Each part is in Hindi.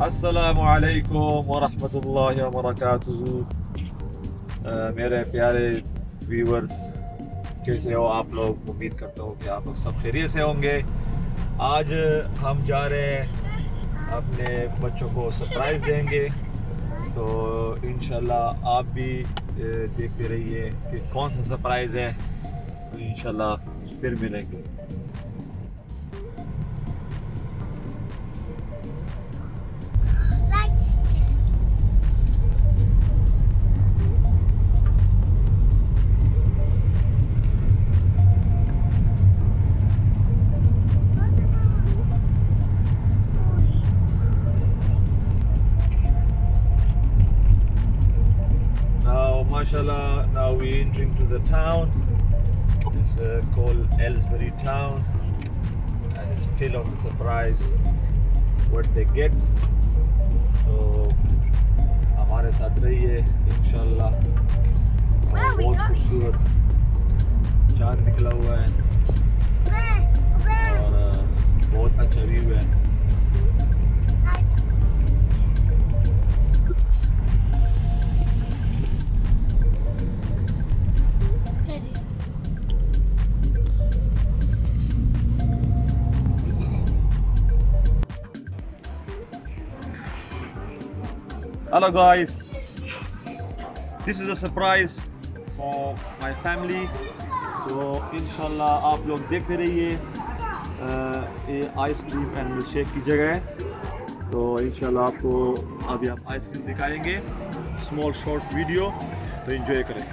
अस्सलामु अलैकुम वरहमतुल्लाहि वबरकातुहू। मेरे प्यारे व्यूवर्स, कैसे हो आप लोग? उम्मीद करता हूँ कि आप लोग सब खैरियत से होंगे। आज हम जा रहे हैं अपने बच्चों को सरप्राइज़ देंगे, तो इंशाल्लाह आप भी देखते रहिए कि कौन सा सरप्राइज़ है। तो इंशाल्लाह फिर मिलेंगे। Mashallah, now we're entering to the town. It's called Ellsbury Town, and it's still on the surprise what they get. So हमारे साथ रहिए इंशाल्लाह। बहुत खूबसूरत चांद निकला हुआ है और बहुत अच्छा व्यू है। Hello guys, this is a surprise for my family. तो इंशाल्लाह आप लोग देखते रहिए। ये आइसक्रीम एंड मिल्क शेक की जगह है, तो इंशाल्लाह आपको अभी हम आइसक्रीम दिखाएंगे, स्मॉल शॉर्ट वीडियो, तो एंजॉय करें।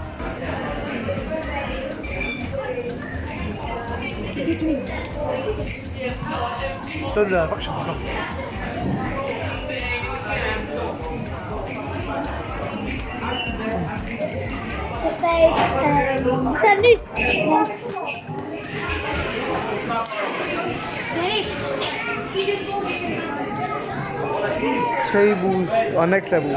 Tables are next level.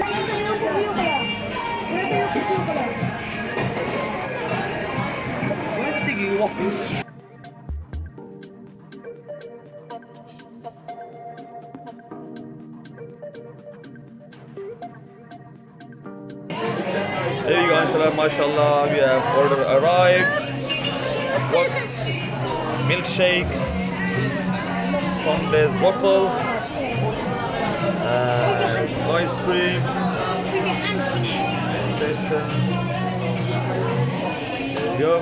There you go, mashallah, we have order arrived. What? Milkshake, Sundays waffle, ice cream, station. There you go.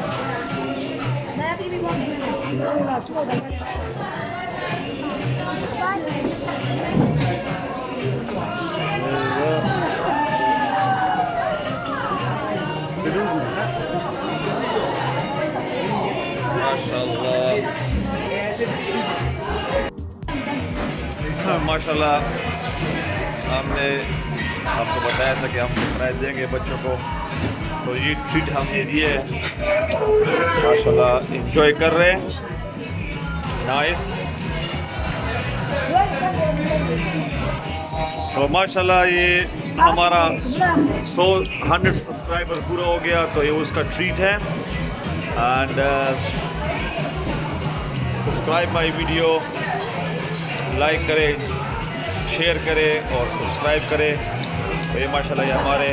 माशाल्लाह हमने आपको बताया था कि हम सरप्राइज देंगे बच्चों को, तो ये ट्रीट हमने दिए। माशाल्लाह एंजॉय कर रहे हैं। नाइस। तो माशाल्लाह ये हमारा 100 सब्सक्राइबर पूरा हो गया, तो ये उसका ट्रीट है। And subscribe my video, like करें, शेयर करें और सब्सक्राइब करें। तो ये माशाल्लाह ये हमारे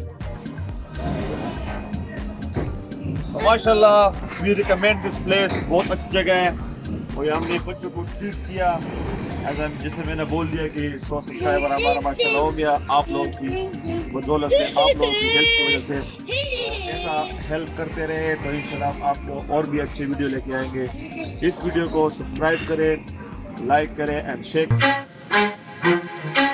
माशाल्लाह वी रिकमेंड दिस प्लेस, बहुत अच्छी जगह है। और ये हमने बच्चों को ट्रीट किया, जैसे मैंने बोल दिया कि 100 सब्सक्राइबर हमारा माशाल्लाह हो गया। आप लोग की बदौलत से, आप लोगों की हेल्प की वजह से ऐसा हेल्प करते रहे, तो इंशाल्लाह आप लोग और भी अच्छे वीडियो लेके आएंगे। इस वीडियो को सब्सक्राइब करें, लाइक करें एंड शेयर।